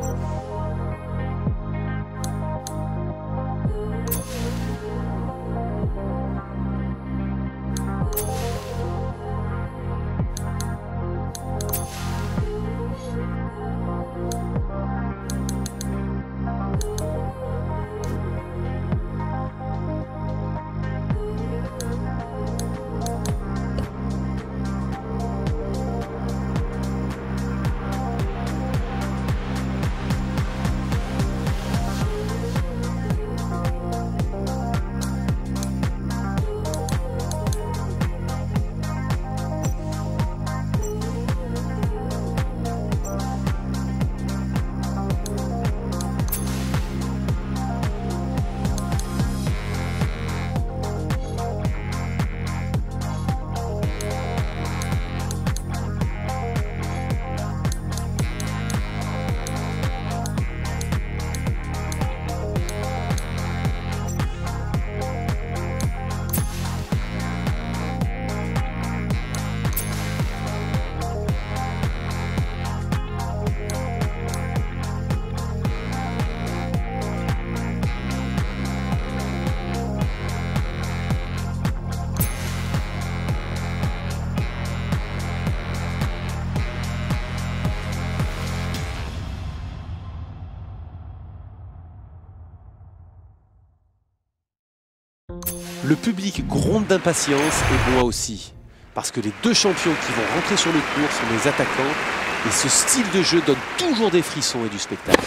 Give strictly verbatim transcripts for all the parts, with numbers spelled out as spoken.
Le public gronde d'impatience et moi aussi. Parce que les deux champions qui vont rentrer sur le court sont des attaquants et ce style de jeu donne toujours des frissons et du spectacle.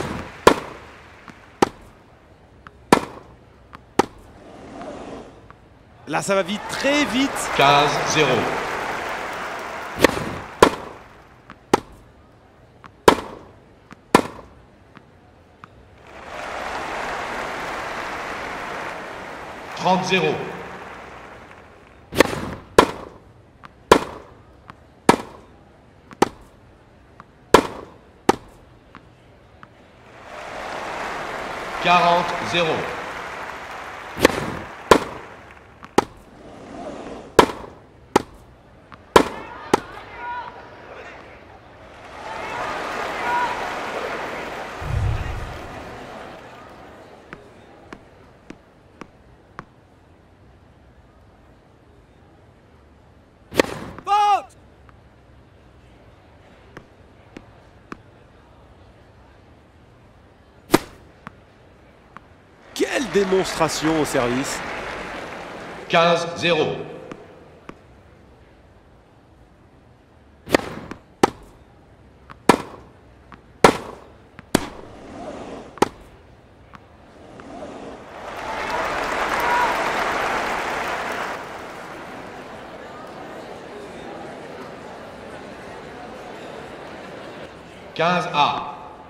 Là, ça va vite, très vite. quinze zéro. trente zéro. quarante zéro. Quelle démonstration au service. quinze zéro. quinze A.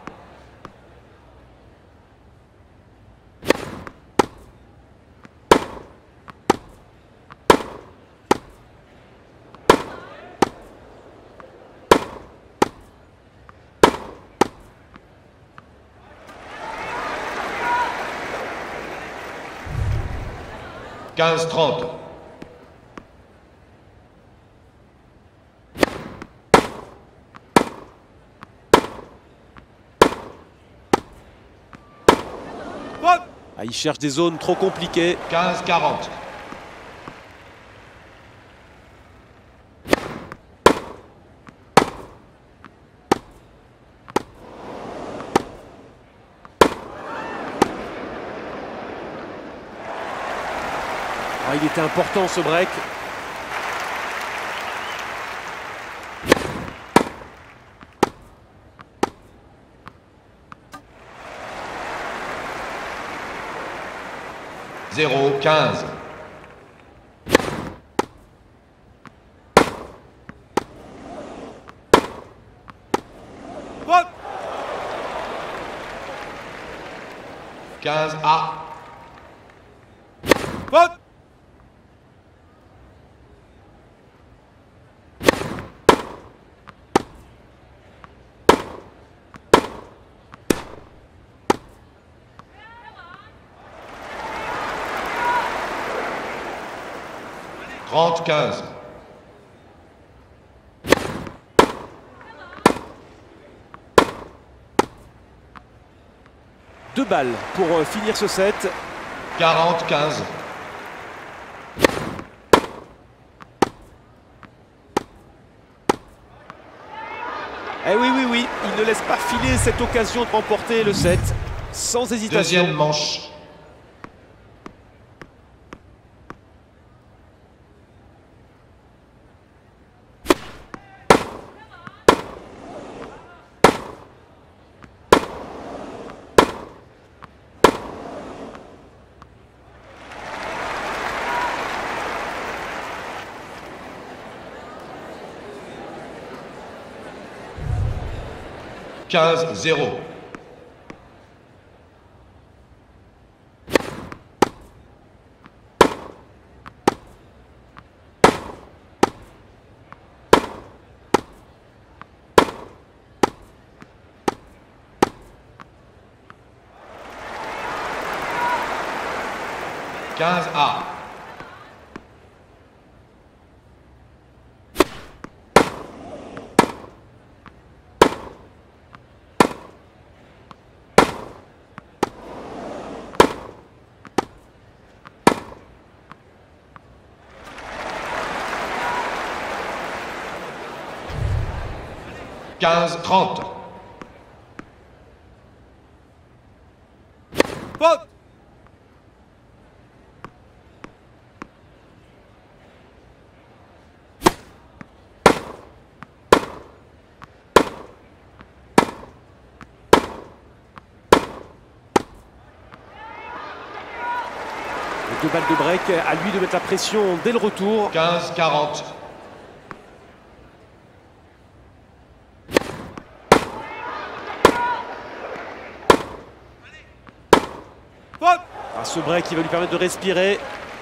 quinze trente. Ah, il cherche des zones trop compliquées. quinze quarante. Ah, il était important ce break. zéro quinze. quinze A. trente quinze. deux balles pour euh, finir ce set. quarante quinze. Eh oui, oui, oui, il ne laisse pas filer cette occasion de remporter le set sans hésitation. Deuxième manche. quinze zéro. quinze A. quinze trente. Faute. Deux balles de break, à lui de mettre la pression dès le retour. quinze quarante. Ah, ce break qui va lui permettre de respirer.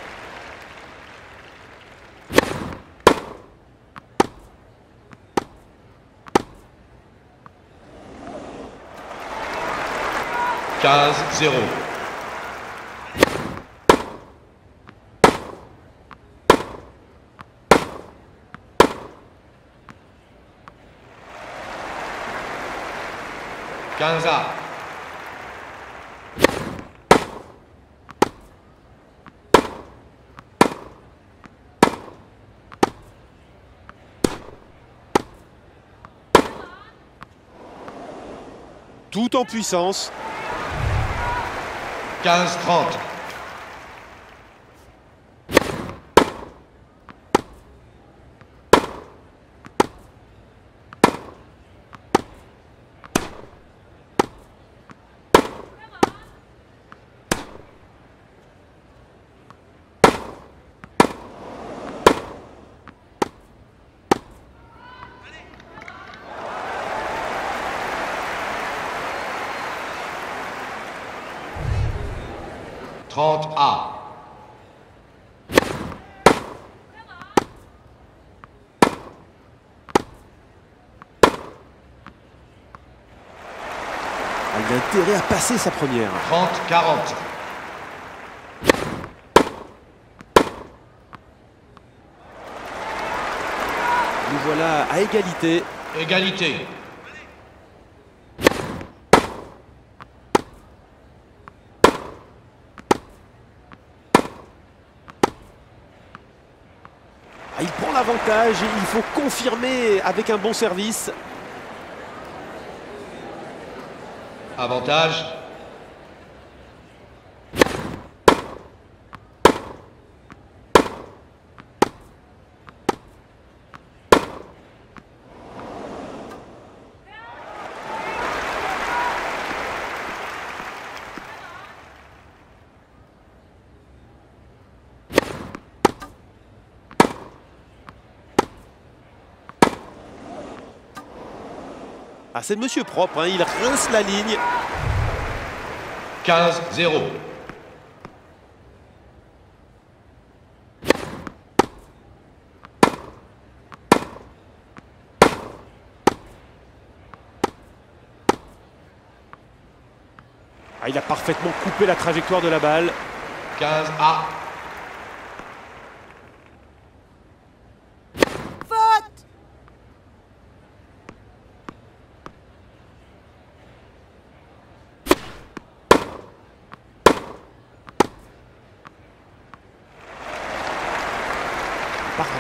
quinze zéro. quinze A. Tout en puissance. quinze trente. trente A. Il a intérêt à passer sa première. trente quarante. Nous voilà à égalité. Égalité. Ah, il prend l'avantage et il faut confirmer avec un bon service. Avantage. Ah, c'est monsieur propre, hein, il rince la ligne. quinze zéro. Ah, il a parfaitement coupé la trajectoire de la balle. quinze A.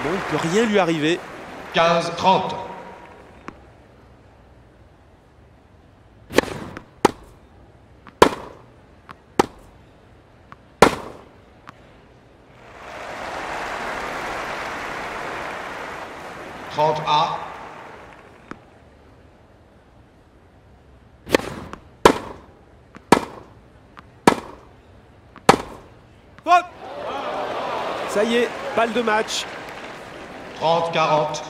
Bon, il ne peut rien lui arriver. quinze trente. trente à. Hop! Ça y est, balle de match. trente quarante.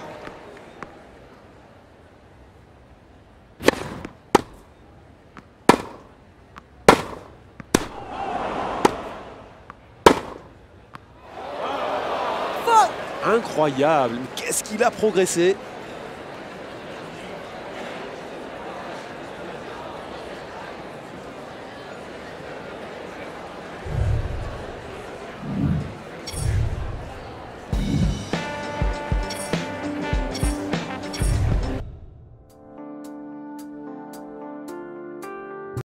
Incroyable, qu'est-ce qu'il a progressé!